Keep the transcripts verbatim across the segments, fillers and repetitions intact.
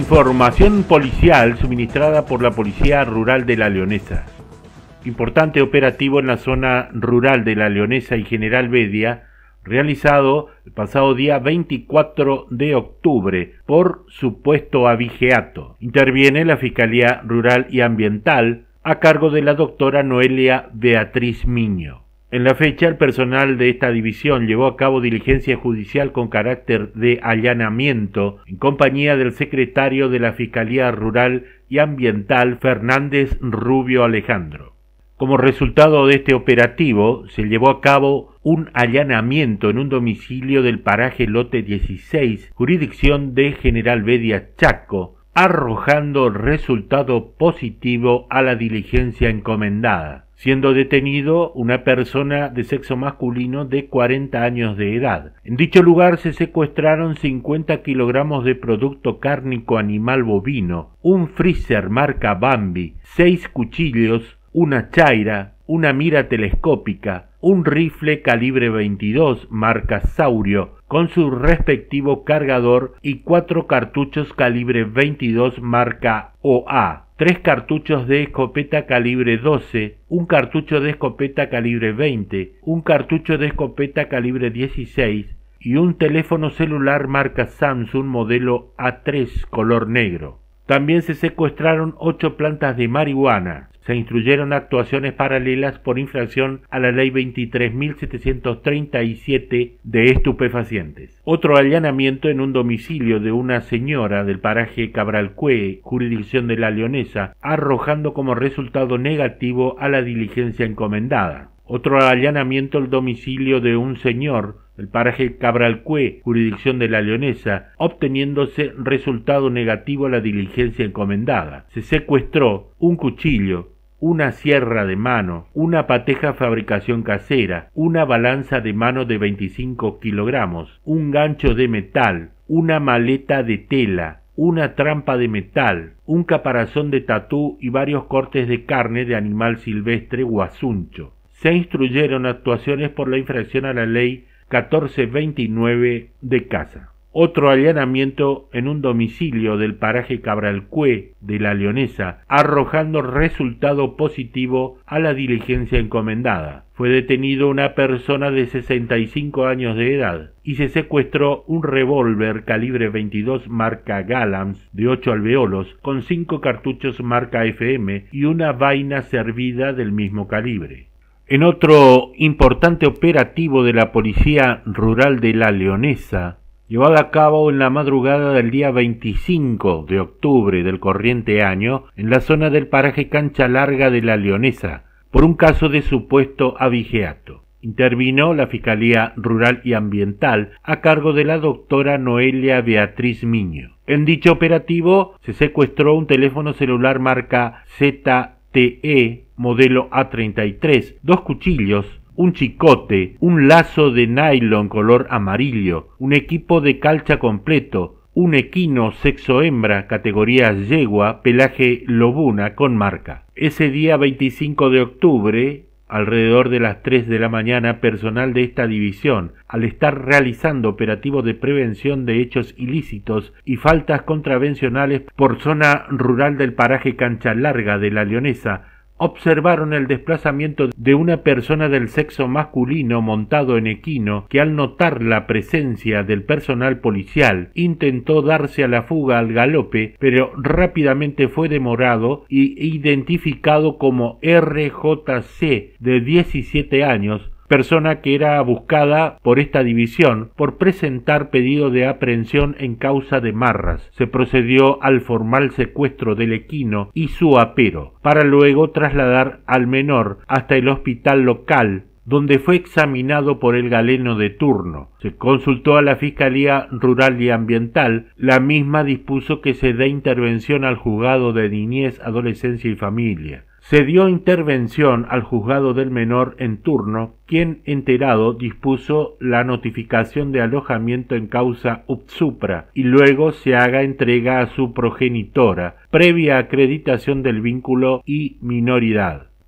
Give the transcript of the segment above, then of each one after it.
Información policial suministrada por la Policía Rural de La Leonesa. Importante operativo en la zona rural de La Leonesa y General Vedia, realizado el pasado día veinticuatro de octubre por supuesto abigeato. Interviene la Fiscalía Rural y Ambiental a cargo de la doctora Noelia Beatriz Miño. En la fecha, el personal de esta división llevó a cabo diligencia judicial con carácter de allanamiento en compañía del secretario de la Fiscalía Rural y Ambiental, Fernández Rubio Alejandro. Como resultado de este operativo, se llevó a cabo un allanamiento en un domicilio del paraje Lote dieciséis, jurisdicción de General Vedia, Chaco, arrojando resultado positivo a la diligencia encomendada, siendo detenido una persona de sexo masculino de cuarenta años de edad. En dicho lugar se secuestraron cincuenta kilogramos de producto cárnico animal bovino, un freezer marca Bambi, seis cuchillos, una chaira, una mira telescópica, un rifle calibre veintidós marca Saurio con su respectivo cargador y cuatro cartuchos calibre veintidós marca O A, tres cartuchos de escopeta calibre doce, un cartucho de escopeta calibre veinte, un cartucho de escopeta calibre dieciséis y un teléfono celular marca Samsung modelo A tres color negro. También se secuestraron ocho plantas de marihuana. Se instruyeron actuaciones paralelas por infracción a la ley veintitrés mil setecientos treinta y siete de estupefacientes. Otro allanamiento en un domicilio de una señora del paraje Cabralcue, jurisdicción de La Leonesa, arrojando como resultado negativo a la diligencia encomendada. Otro allanamiento el domicilio de un señor del paraje Cabralcue, jurisdicción de La Leonesa, obteniéndose resultado negativo a la diligencia encomendada. Se secuestró un cuchillo, una sierra de mano, una pateja fabricación casera, una balanza de mano de veinticinco kilogramos, un gancho de metal, una maleta de tela, una trampa de metal, un caparazón de tatú y varios cortes de carne de animal silvestre guasuncho. Se instruyeron actuaciones por la infracción a la ley catorce veintinueve de caza. Otro allanamiento en un domicilio del paraje Cabralcue de La Leonesa, arrojando resultado positivo a la diligencia encomendada. Fue detenido una persona de sesenta y cinco años de edad y se secuestró un revólver calibre veintidós marca Galams de ocho alveolos con cinco cartuchos marca F M y una vaina servida del mismo calibre. En otro importante operativo de la Policía Rural de La Leonesa, llevado a cabo en la madrugada del día veinticinco de octubre del corriente año en la zona del paraje Cancha Larga de La Leonesa, por un caso de supuesto abigeato. Intervino la Fiscalía Rural y Ambiental a cargo de la doctora Noelia Beatriz Miño. En dicho operativo se secuestró un teléfono celular marca Z T E modelo A treinta y tres, dos cuchillos, un chicote, un lazo de nylon color amarillo, un equipo de calcha completo, un equino sexo hembra categoría yegua, pelaje lobuna con marca. Ese día veinticinco de octubre, alrededor de las tres de la mañana, personal de esta división, al estar realizando operativos de prevención de hechos ilícitos y faltas contravencionales por zona rural del paraje Cancha Larga de La Leonesa, observaron el desplazamiento de una persona del sexo masculino montado en equino que al notar la presencia del personal policial intentó darse a la fuga al galope, pero rápidamente fue demorado y identificado como R J C de diecisiete años, persona que era buscada por esta división por presentar pedido de aprehensión en causa de marras. Se procedió al formal secuestro del equino y su apero, para luego trasladar al menor hasta el hospital local, donde fue examinado por el galeno de turno. Se consultó a la Fiscalía Rural y Ambiental, la misma dispuso que se dé intervención al Juzgado de Niñez, Adolescencia y Familia. Se dio intervención al juzgado del menor en turno, quien, enterado, dispuso la notificación de alojamiento en causa upsupra y luego se haga entrega a su progenitora, previa acreditación del vínculo y minoridad.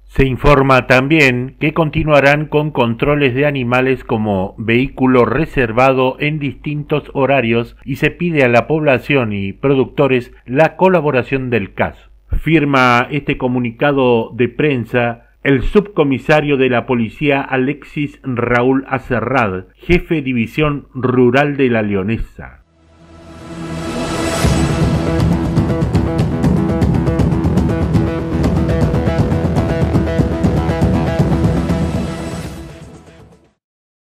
Se informa también que continuarán con controles de animales como vehículo reservado en distintos horarios y se pide a la población y productores la colaboración del caso. Firma este comunicado de prensa el subcomisario de la policía Alexis Raúl Acerrad, jefe División Rural de La Leonesa.